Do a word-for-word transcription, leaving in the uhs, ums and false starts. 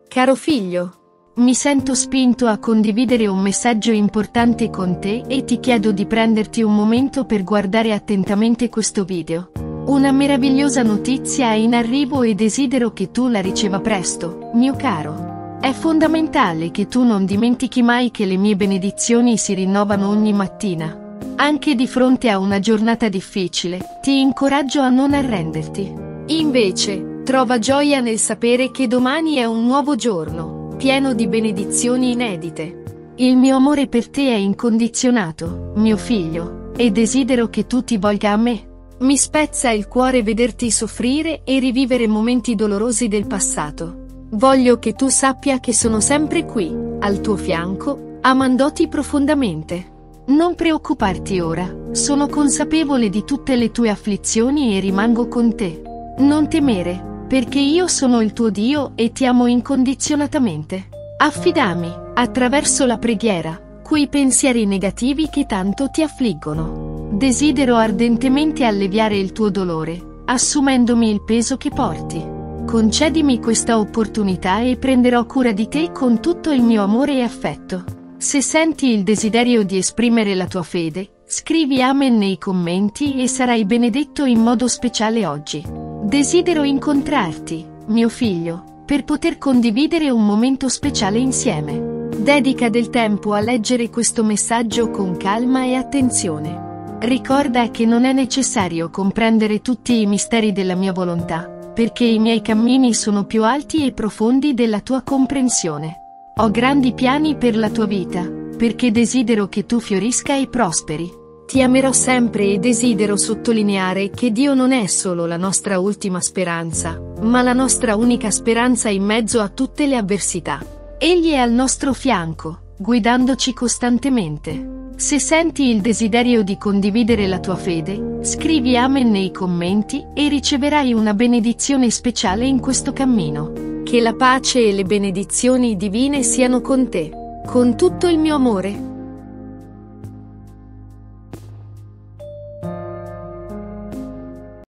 Caro figlio, mi sento spinto a condividere un messaggio importante con te e ti chiedo di prenderti un momento per guardare attentamente questo video. Una meravigliosa notizia è in arrivo e desidero che tu la riceva presto, mio caro. È fondamentale che tu non dimentichi mai che le mie benedizioni si rinnovano ogni mattina. Anche di fronte a una giornata difficile, ti incoraggio a non arrenderti. Invece, trova gioia nel sapere che domani è un nuovo giorno, pieno di benedizioni inedite. Il mio amore per te è incondizionato, mio figlio, e desidero che tu ti volga a me. Mi spezza il cuore vederti soffrire e rivivere momenti dolorosi del passato. Voglio che tu sappia che sono sempre qui, al tuo fianco, amandoti profondamente. Non preoccuparti ora, sono consapevole di tutte le tue afflizioni e rimango con te. Non temere, perché io sono il tuo Dio e ti amo incondizionatamente. Affidami, attraverso la preghiera, quei pensieri negativi che tanto ti affliggono. Desidero ardentemente alleviare il tuo dolore, assumendomi il peso che porti. Concedimi questa opportunità e prenderò cura di te con tutto il mio amore e affetto. Se senti il desiderio di esprimere la tua fede, scrivi Amen nei commenti e sarai benedetto in modo speciale oggi. Desidero incontrarti, mio figlio, per poter condividere un momento speciale insieme. Dedica del tempo a leggere questo messaggio con calma e attenzione. Ricorda che non è necessario comprendere tutti i misteri della mia volontà, perché i miei cammini sono più alti e profondi della tua comprensione. Ho grandi piani per la tua vita, perché desidero che tu fiorisca e prosperi. Ti amerò sempre e desidero sottolineare che Dio non è solo la nostra ultima speranza, ma la nostra unica speranza in mezzo a tutte le avversità. Egli è al nostro fianco, guidandoci costantemente. Se senti il desiderio di condividere la tua fede, scrivi Amen nei commenti e riceverai una benedizione speciale in questo cammino. Che la pace e le benedizioni divine siano con te. Con tutto il mio amore.